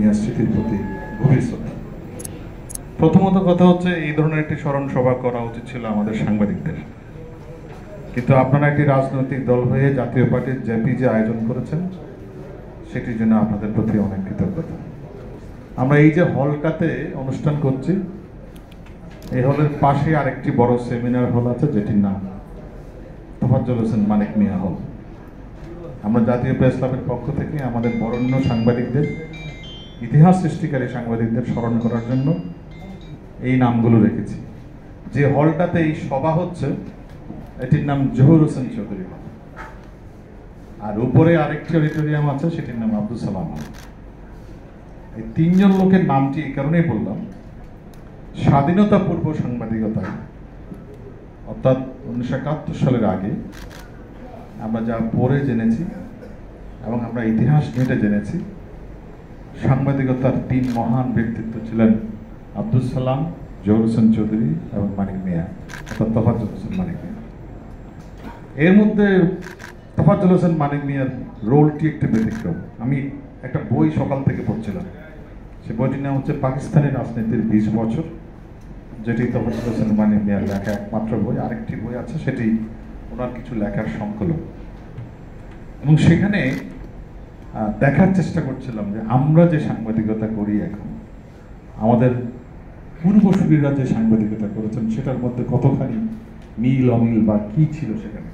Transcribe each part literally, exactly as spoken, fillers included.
মিয়ার স্মৃতির প্রতি গভীর শ্রদ্ধা। প্রথমত কথা হচ্ছে, এই ধরনের একটি স্মরণ সভা করা উচিত ছিল আমাদের সাংবাদিকদের, কিন্তু আপনারা একটি রাজনৈতিক দল হয়ে জাতীয় পার্টির জেপি যে আয়োজন করেছেন সেটির জন্য আপনাদের প্রতি অনেক কৃতজ্ঞতা। আমরা এই যে হলটাতে অনুষ্ঠান করছি, এই হলের পাশে আরেকটি বড় সেমিনার হল আছে যেটির নাম তোফাজ্জল হোসেন মানিক মিয়া হল। আমরা জাতীয় প্রেস ক্লাবের পক্ষ থেকে আমাদের বরেণ্য সাংবাদিকদের, ইতিহাস সৃষ্টিকারী সাংবাদিকদের স্মরণ করার জন্য এই নামগুলো রেখেছি। যে হলটাতে এই সভা হচ্ছে এটির নাম জহুর হোসেন চৌধুরী হল, আর উপরে আরেকটি অডিটোরিয়াম আছে সেটির নাম আব্দুল সালাম হল। এই তিনজন লোকের নামটি এই কারণেই বললাম, স্বাধীনতা পূর্ব সাংবাদিকতায় অর্থাৎ উনিশশো একাত্তর সালের আগে আমরা যা পড়ে জেনেছি এবং আমরা ইতিহাস ঘেঁটে জেনেছি, সাংবাদিকতার তিন মহান ব্যক্তিত্ব ছিলেন আব্দুল সালাম, জহুর হোসেন চৌধুরী এবং মানিক মিয়া অর্থাৎ তোফাজ্জল হোসেন মানিক মিয়া। এর মধ্যে তোফাজ্জল হোসেন মানিক মিয়ার রোলটি একটু ব্যতিক্রম। আমি একটা বই সকাল থেকে পড়ছিলাম, সে বইটির নাম হচ্ছে পাকিস্তানি রাজনীতির বিশ বছর, যেটি তোফাজ্জল হোসেন মানিক মিয়ার লেখা একমাত্র বই। আরেকটি বই আছে, সেটি ওনার কিছু লেখার সংকলন। এবং সেখানে দেখার চেষ্টা করছিলাম যে আমরা যে সাংবাদিকতা করি এখন, আমাদের পূর্বসূরীরা যে সাংবাদিকতা করেছেন সেটার মধ্যে কতখানি মিল অমিল বা কি ছিল সেখানে।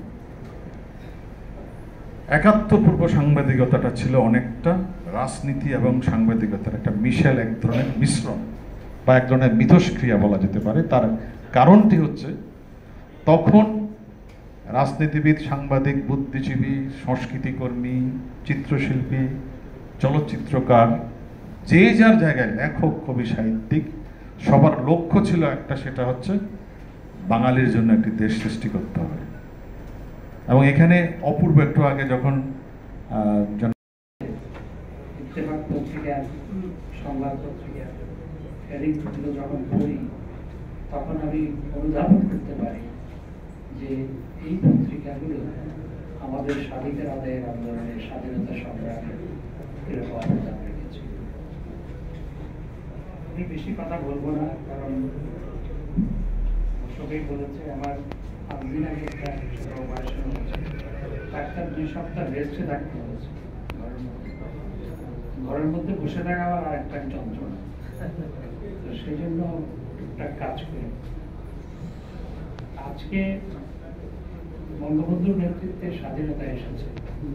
একাত্তর পূর্ব সাংবাদিকতাটা ছিল অনেকটা রাজনীতি এবং সাংবাদিকতার একটা মিশেল, এক ধরনের মিশ্রণ বা এক ধরনের মিথস্ক্রিয়া বলা যেতে পারে। তার কারণটি হচ্ছে, তখন রাজনীতিবিদ, সাংবাদিক, বুদ্ধিজীবী, সংস্কৃতিকর্মী, চিত্রশিল্পী, চলচ্চিত্রকার, যে যার জায়গায় লেখক, কবি, সাহিত্যিক, সবার লক্ষ্য ছিল একটা, সেটা হচ্ছে বাঙালির জন্য একটি দেশ সৃষ্টি করতে হবে। এবং এখানে অপূর্ব একটু আগে যখন সংবাদ পত্রিকা যখন পড়ি, তখন আমি অনুধাবন করতে পারি যে এই পত্রিকাগুলো আমাদের স্বাধীনতার আদায়ের আন্দোলনের, স্বাধীনতা সংগ্রামের এরকম অবদান রেখেছে। আমি বেশি কথা বলবো না, কারণ সবাই বলেছে। আমার দিন আগে একটা ছোট অপারেশন হয়েছে, ডাক্তার দুই সপ্তাহ রেস্টে থাকতে হয়েছে। ঘরের মধ্যে বসে থাকা আমার আর একটা যন্ত্রণা, তো সেই জন্য টুকটাক কাজ করি। আজকে বঙ্গবন্ধুর নেতৃত্বে স্বাধীনতা এসেছে।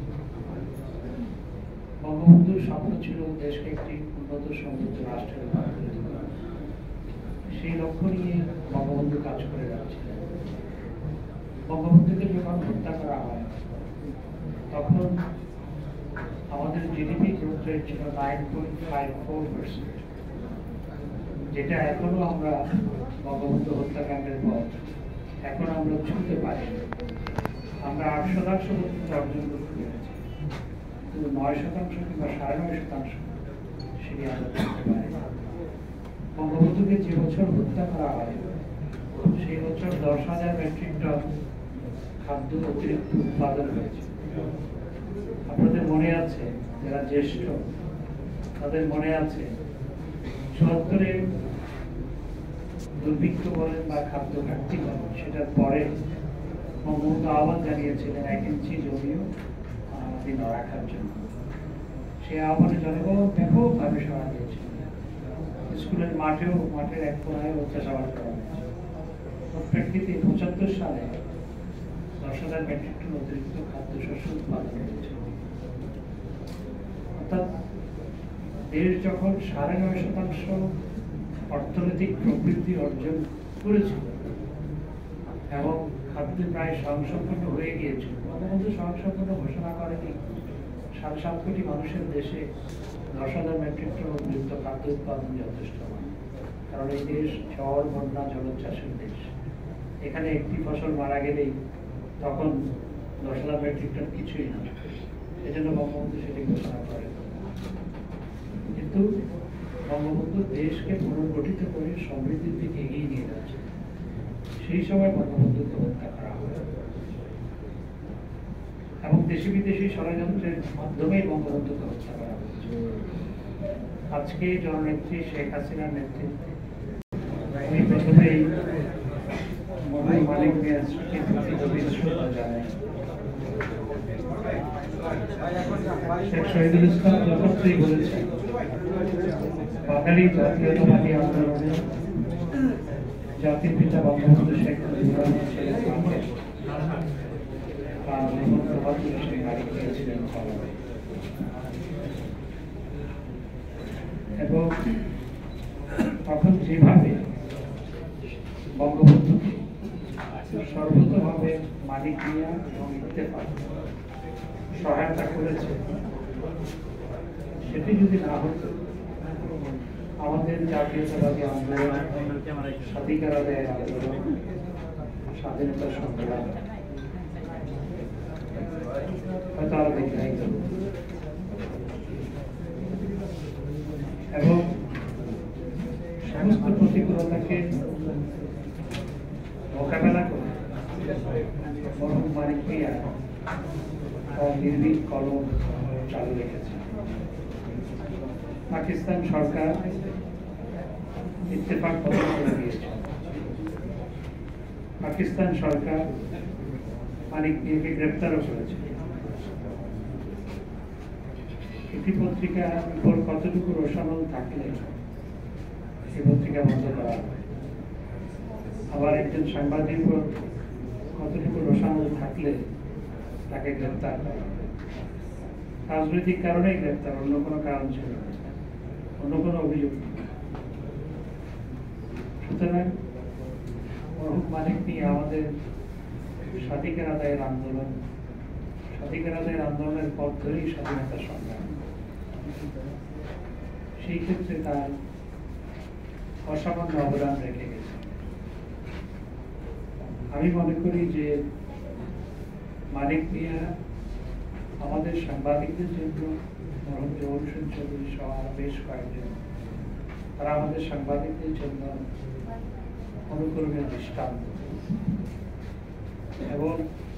বঙ্গবন্ধুর স্বপ্ন ছিল দেশকে একটি উন্নত সমৃদ্ধ রাষ্ট্রে রূপান্তরিত করা। সেই লক্ষ্য নিয়ে বঙ্গবন্ধু কাজ করে যাচ্ছিলেন। বঙ্গবন্ধুকে যখন হত্যা করা হয়, তখন আমাদের জিডিপি গ্রোথ রেট ছিল nine point five four percent, যেটা এখনো আমরা বঙ্গবন্ধু হত্যাকাণ্ডের পর এখন আমরা ছুঁতে পারি। আমরা আট শতাংশ অর্জন করতে পেরেছি, কিন্তু নয় শতাংশ কিংবা সাড়ে নয় শতাংশ সেটি আমরা করতে পারি। বঙ্গবন্ধুকে যে বছর হত্যা করা হয়, সেই বছর দশ হাজার মেট্রিক টন খাদ্য অতিরিক্ত উৎপাদন হয়েছে। আপনাদের মনে আছে, যারা জ্যেষ্ঠ তাদের মনে আছে, চুয়াত্তরে দুর্ভিক্ষ বলেন বা খাদ্য ঘাটতি বলেন, সেটার পরে বঙ্গবন্ধু আহ্বান জানিয়েছিলেন এক ইঞ্চি জমিও দিন রাখার জন্য। সেই আহ্বানে জনগণ ব্যাপকভাবে সাড়া দিয়েছিল। স্কুলের মাঠেও, মাঠের এক কোনায় চাষাবাদ করা হয়েছে। প্রেক্ষিতে পঁচাত্তর সালে দশ হাজার মেট্রিক টন অতিরিক্ত খাদ্যশস্য উৎপাদন হয়েছে। অর্থাৎ দেশ যখন সাড়ে নয় শতাংশ অর্থনৈতিক প্রবৃদ্ধি অর্জন করেছিল এবং খাদ্য প্রায় স্বয়ংসম্পন্ন হয়ে গিয়েছিল, বঙ্গবন্ধু স্বয়ংসম্পন্ন ঘোষণা করেনি। সাড়ে সাত কোটি মানুষের দেশে দশ হাজার মেট্রিক টন অতিরিক্ত খাদ্য উৎপাদন যথেষ্ট নয়, কারণ এই দেশ ঝড়, বন্যা, জলোচ্ছ্বাসের দেশ। এখানে একটি ফসল মারা গেলেই তখন দশ হাজার মেট্রিক টন কিছুই না, সেজন্য বঙ্গবন্ধু সেটি ঘোষণা করেন। কিন্তু বঙ্গবন্ধু দেশকে পুনর্গঠিত করে সমৃদ্ধির দিকে এগিয়ে নিয়ে যাচ্ছে। সেই সময় বঙ্গবন্ধুকে হত্যা করা হয় এবং দেশি বিদেশি ষড়যন্ত্রের মাধ্যমে বঙ্গবন্ধুকে হত্যা করা হয়েছে। আজকে জননেত্রী শেখ হাসিনার নেতৃত্বে আমি প্রথমেই মরহুম মানিক মিয়ার স্মৃতির প্রতি গভীর শ্রদ্ধা জানাই। শেখ শহীদুল ইসলাম যথার্থই বলেছেন, বাঙালি জাতীয়তাবাদী আন্দোলনে জাতির পিতা বঙ্গবন্ধু শেখ মুজিবুর রহমান ছিলেন মানুষ, তার হেমন্ত বাহাদুর সেই নারী ছিলেন ক্ষমতা। এবং তখন যেভাবে বঙ্গবন্ধুকে সর্বতভাবে মানিক মিয়া এবং ইত্তেফাক সহায়তা করেছে, সেটি যদি না হতো আমাদের জাতীয়তাবাদী আন্দোলন, স্বাধিকার আদায়ের আন্দোলন, স্বাধীনতা সংগ্রাম হয়তো আরো দীর্ঘায়িত হতো। এবং সমস্ত প্রতিকূলতাকে মোকাবেলা করে মরহুম মানিক মিয়া তার নির্ভীক কলম চালু রেখেছে। পাকিস্তান সরকার ইত্তেফাক বন্ধ করে দিয়েছে। পাকিস্তান সরকার মানিক মিয়াকে গ্রেপ্তারও করেছে। একটি পত্রিকার উপর কতটুকু রোশানল থাকলে সেই পত্রিকা বন্ধ করা হবে, আবার একজন সাংবাদিক উপর কতটুকু রোশানল থাকলে তাকে গ্রেপ্তার করা হবে। রাজনৈতিক কারণেই গ্রেপ্তার, অন্য কোনো কারণ ছিল না, অন্য কোনো অভিযোগ নেই। সুতরাং মরহুম মানিক মিয়া আমাদের স্বাধিকার আদায়ের আন্দোলন, স্বাধিকার আদায়ের আন্দোলনের পথ ধরেই স্বাধীনতা সংগ্রাম, সেই ক্ষেত্রে তার অসামান্য অবদান রেখে গেছে। আমি মনে করি যে মানিক মিয়া আমাদের সাংবাদিকদের জন্য, মরহুম জহুর হোসেন চৌধুরী সহ বেশ কয়েকজন, তারা আমাদের সাংবাদিকদের জন্য অনুকরণের দৃষ্টান্ত এবং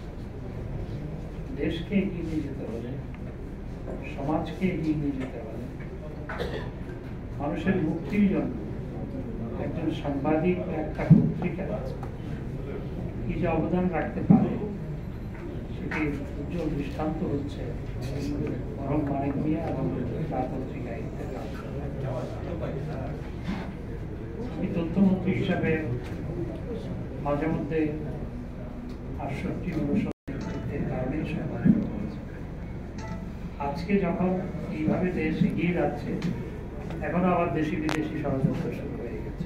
দেশকে এগিয়ে নিয়ে যেতে হলে, সমাজকে এগিয়ে নিয়ে যেতে হলে, মানুষের মুক্তির জন্য একজন সাংবাদিক বা একটা পত্রিকা কি যে অবদান রাখতে পারে, সেটি উজ্জ্বল দৃষ্টান্ত হচ্ছে মরহুম মানিক মিয়া এবং তার পত্রিকা ইত্তেফাক। আমি তথ্যমন্ত্রী হিসাবে মাঝে মধ্যে আটষট্টি অনুষদের কারণেই সম্পাদন করেছে। আজকে যখন এইভাবে দেশ এগিয়ে যাচ্ছে, এখনো আবার দেশি বিদেশি ষড়যন্ত্র শুরু হয়ে গেছে।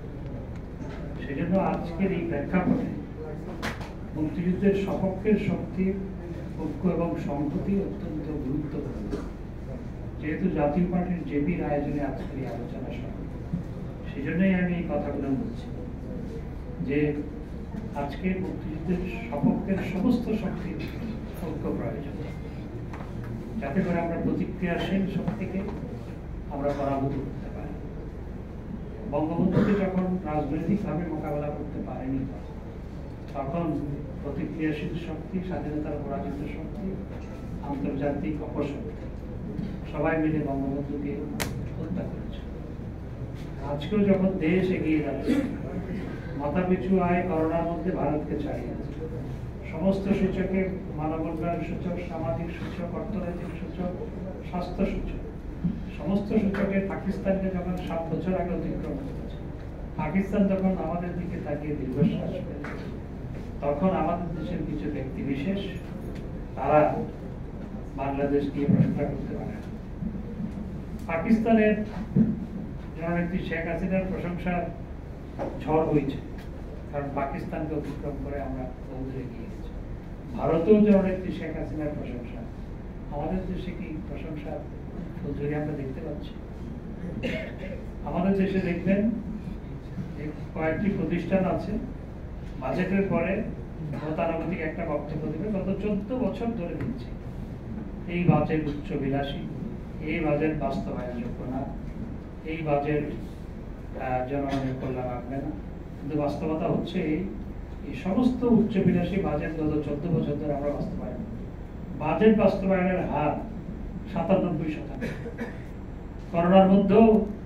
সেজন্য আজকের এই প্রেক্ষাপটে মুক্তিযুদ্ধের সপক্ষের শক্তির ঐক্য এবং সংহতি অত্যন্ত গুরুত্বপূর্ণ। যেহেতু জাতীয় পার্টির জেপির আয়োজনে আজকের এই আলোচনা সভা, সেজন্যই আমি এই কথাগুলো বলছি যে আজকে মুক্তিযুদ্ধের সপক্ষের সমস্ত শক্তির ঐক্য প্রয়োজন, যাতে করে আমরা প্রতিক্রিয়াশীল শক্তিকে আমরা পরাভূত করতে পারি। বঙ্গবন্ধুকে যখন রাজনৈতিকভাবে মোকাবেলা করতে পারেনি, তখন প্রতিক্রিয়াশীল শক্তি, স্বাধীনতার পরাজিত শক্তি, আন্তর্জাতিক অপশক্তি সবাই মিলে বঙ্গবন্ধুকে হত্যা করেছে। আজকেও যখন দেশ এগিয়ে যাচ্ছে, মাথাপিছু আয় করোনার মধ্যে ভারতকে ছাড়িয়ে আছে, সমস্ত সূচকে মানবাধিকার সূচক, সামাজিক সূচক, অর্থনৈতিক সূচক, স্বাস্থ্য সূচক, সমস্ত সূচকে পাকিস্তানকে যখন সাত বছর আগে অতিক্রম করেছে, পাকিস্তান যখন আমাদের দিকে তাকিয়ে দীর্ঘশ্বাস ফেলেছে, তখন আমাদের দেশের কিছু ব্যক্তি বিশেষ তারা বাংলাদেশ নিয়ে প্রশ্ন করতে পারে। পাকিস্তানের জননেত্রী শেখ হাসিনার প্রশংসার ঝড় হয়েছে, কারণ পাকিস্তানকে অতিক্রম করে আমরা বহুদূর এগিয়ে গেছি। ভারতেও জননেত্রী শেখ হাসিনার প্রশংসা, আমাদের দেশে কি প্রশংসা ফুলঝুরি আমরা দেখতে পাচ্ছি? আমাদের দেশে দেখবেন কয়েকটি প্রতিষ্ঠান আছে, বাজেটের পরে গতানুগতিক একটা বক্তব্য দেবে, গত চোদ্দ বছর ধরে দিচ্ছে এই বাজেট উচ্চ বিলাসী, এই বাজেট বাস্তবায়নযোগ্য না, এই বাজেট জনগণের কল্যাণ রাখবে না। কিন্তু বাস্তবতা হচ্ছে এই সমস্ত উচ্চ বিলাসী বাজেট গত চোদ্দ বছর ধরে আমরা বাস্তবায়ন, বাজেট বাস্তবায়নের হার সাতানব্বই শতাংশ। করোনার মধ্যেও